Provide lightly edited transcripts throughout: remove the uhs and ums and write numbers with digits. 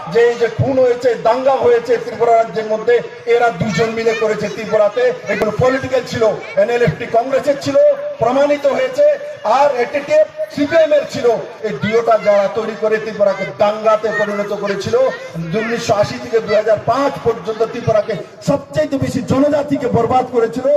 যে এই যে খুন হয়েছে, দাঙ্গা হয়েছে ত্রিপুরা রাজ্যের মধ্যে, এরা দুজন মিলে করেছে ত্রিপুরাতে। এগুলো পলিটিক্যাল ছিল, এনএলএফটি কংগ্রেসের ছিল, প্রমাণিত হয়েছে। আর এটিটিএফ সিপিএম এর ছিল। এই দুটোটা যারা তৈরি করে ত্রিপুরাকে দাঙ্গাতে পরিণত করেছিল, 1980 থেকে 2005 পর্যন্ত ত্রিপুরাকে সবচেয়ে বেশি জনজাতিকে বরবাদ করেছিল,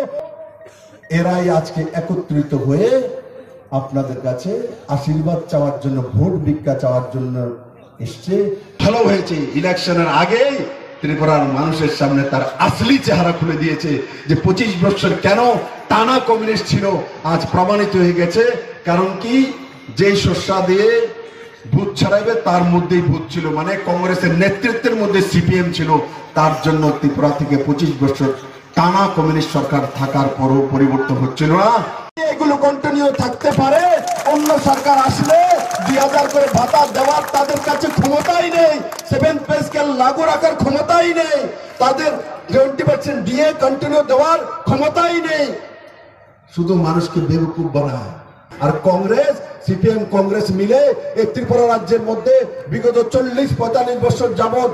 এরাই আজকে একত্রিত হয়ে আপনাদের কাছে আশীর্বাদ চাওয়ার জন্য, ভোট ভিক্ষা চাওয়ার জন্য এসছে। ভালো হয়েছে, ইলেকশনের আগেই ত্রিপুরার মানুষের সামনে তার আসলি চেহারা খুলে দিয়েছে যে 25 বছর কেন টানা কমিউনিস্ট ছিল, আজ প্রমাণিত হয়ে গেছে। কারণ কি, যেই শস্যা দিয়ে ভূত ছাড়াইবে তার মধ্যেই ভূত ছিল, মানে কংগ্রেসের নেতৃত্বের মধ্যে সিপিএম ছিল। তার জন্য ত্রিপুরা থেকে 25 বছর টানা কমিউনিস্ট সরকার থাকার পরও পরিবর্তন হচ্ছিল না। এগুলো কন্টিনিউ থাকতে পারে। অন্য সরকার আসলে 2000 করে ভাতা দেওয়ার তাদের কাছে ক্ষমতাই নেই, 7 পে স্কেল লাগু রাখার ক্ষমতাই নেই, তাদের 20% দিয়ে কন্টিনিউ দেওয়ার ক্ষমতাই নেই। শুধু মানুষকে বেবকুফ বানায়। আর কংগ্রেস, সিপিএম কংগ্রেস মিলে এই ত্রিপুরা রাজ্যের মধ্যে বিগত 40-45 বছর যাবৎ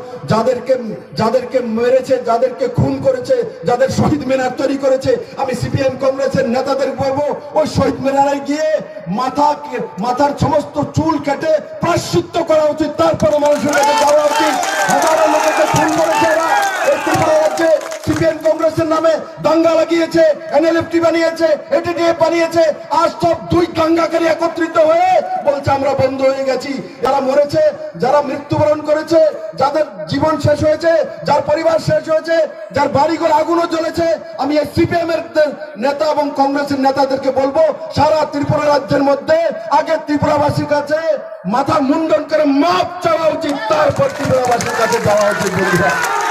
যাদেরকে মেরেছে, যাদেরকে খুন করেছে, যাদের শহীদ মিনার তৈরি করেছে, আমি সিপিএম কংগ্রেসের নেতাদের বলবো ওই শহীদ মিনারে গিয়ে মাথার সমস্ত চুল কেটে প্রায়শ্চিত্ত করা উচিত। তারপরে মানুষের কাছে যাওয়া উচিত। হাজারো লোকেকে খুন করেছে এরা। এই ত্রিপুরা রাজ্যে সিপিএম কংগ্রেসের নামে দাঙ্গা লাগিয়েছে, এনএলএফটি বানিয়েছে, এটিটিএফ বানিয়েছে। আজ সব দুই দাঙ্গাকারী একত্রিত হয়ে বলছে আমরা বন্ধ হয়ে গেছি। যারা মরেছে, যারা মৃত্যুবরণ করেছে, যাদের জীবন শেষ হয়েছে, যার পরিবার শেষ হয়েছে, যার বাড়িঘর আগুনও জ্বলেছে, আমি এই সিপিএম এর নেতা এবং কংগ্রেসের নেতাদেরকে বলবো সারা ত্রিপুরা রাজ্যের মধ্যে আগে ত্রিপুরাবাসীর কাছে মাথা মুন্ডন করে মাপ চাওয়া উচিত, তারপর ত্রিপুরাবাসীর কাছে যাওয়া উচিত। বন্ধুরা,